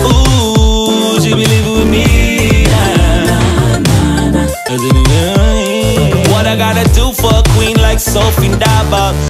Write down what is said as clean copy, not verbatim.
Ooh, she be living with me. What I gotta do for a queen like Sophie Daba?